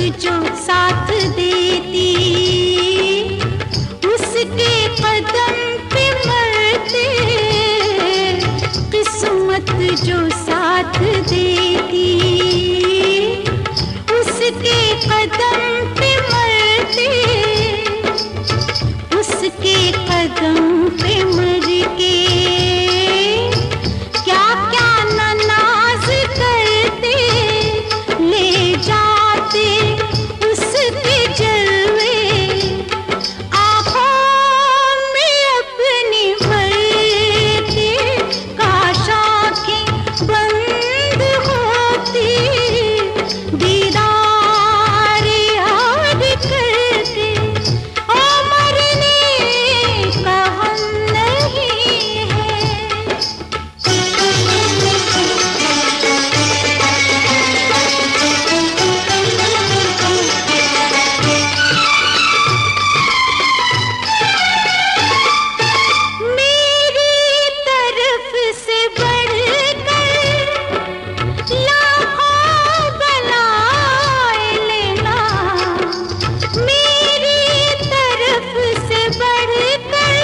जो साथ देती, उसके कदम पे मरते। किस्मत जो साथ देती, उसके कदम पे मरते। उसके कदम पे मर के क्या क्या न नाज करते, ले जाते उसके जलवे आँखों में अपनी भरते। काश आँखें बंद होती, दीदार याद करके। ओ मरने का हम नहीं है। मेरी तरफ से बढ़कर लाखों बलाएं लेना, मेरी तरफ से बढ़कर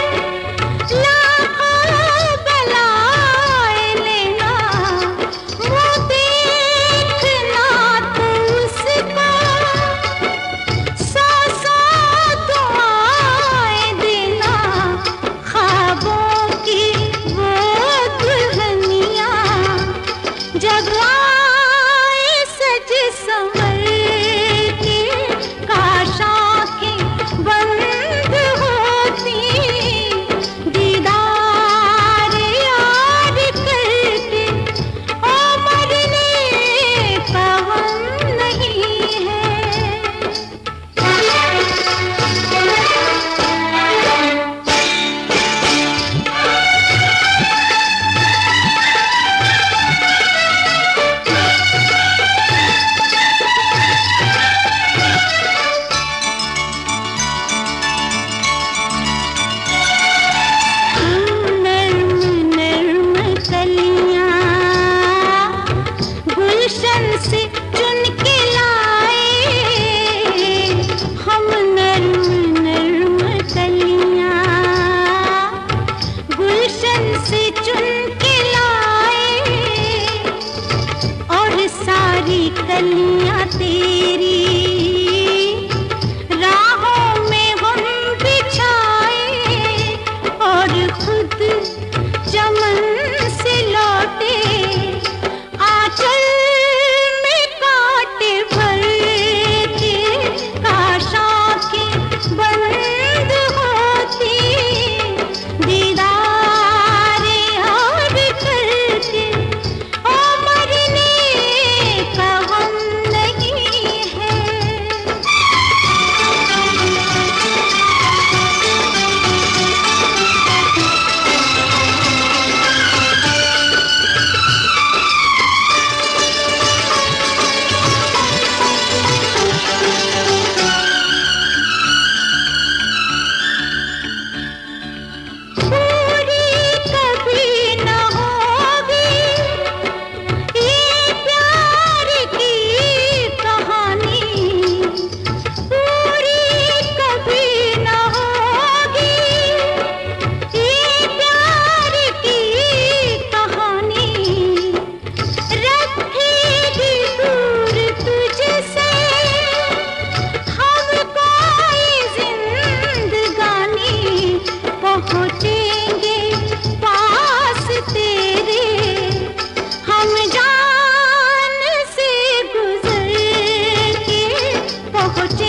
लाखों बलाएं लेना। वो देखना तो उसका, सौ सौ दुआएं देना। ख्वाबों की वो दुल्हनिया जब आए सज संवर के। काश आँखें बंद होती, दीदार याद करके। ओ मरने का हम नहीं है। नर्म नर्म कलियां गुलशन से चुन के लाए। हम नर्म नर्म कलियां गुलशन से चुन के लाए। और सारी कलियां तेरी राहों में हम बिछाए। और खुद चमन से लौटे, आंचल में कांटे भर के। काश आँखें बंद होती, दीदार याद करके। ओ मरने का हम नहीं है। पूरी कभी न होगी ये प्यार की कहानी। पूरी कभी न होगी ये प्यार की कहानी। रखेगी दूर तुझसे हमको ये जिंदगानी। पहुँचेंगे पास तेरे हम जान से गुजर के। पहुँचे